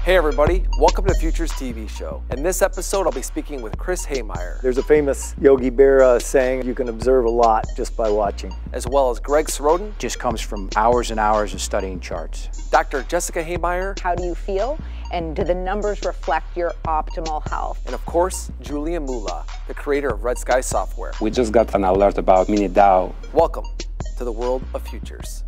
Hey everybody, welcome to Futures TV show. In this episode, I'll be speaking with Chris Haymeyer. There's a famous Yogi Berra saying you can observe a lot just by watching. As well as Greg Sroden. Just comes from hours and hours of studying charts. Dr. Jessica Haymeyer. How do you feel? And do the numbers reflect your optimal health? And of course, Julia Mula, the creator of Redsky software. We just got an alert about mini Dow. Welcome to the world of futures.